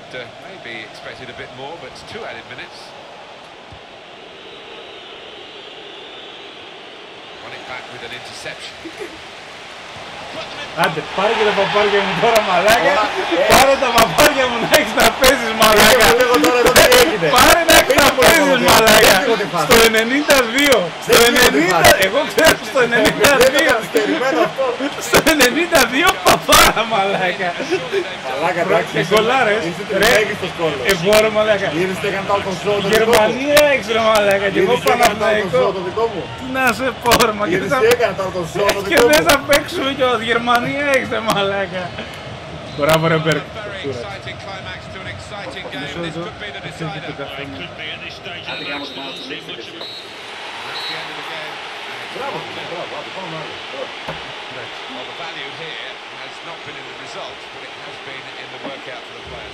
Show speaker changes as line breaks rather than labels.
maybe expected a bit more, but it's 2 added minutes. Run it back with an interception.
Άντε, πάρε και τα παπάρια μου τώρα, μαλάκα. Πάρε τα παπάρια μου να έχεις να παίζεις, μαλάκα. Πάρε να έχεις να παίζεις, μαλάκα. Στο 92. Στο 90. Εγώ ξέρω στο 92. Στο 92 παπάρα, μαλάκα.
Μαλάκα, εντάξει.
Γκολάρες. Εμπόρο, μαλάκα. Γερμανία έχεις, ρε, μαλάκα. Και εγώ Παναθηναϊκό. Τι να σε πω, ρε, μαλάκα. Και δεν θα παίξουμε κιόλας. Γερμανία έχεις, ρε, μαλάκα. Μπράβο, ρε, Μπέρκ.
Well, the value here has not been in the result, but it has been in the workout for the players.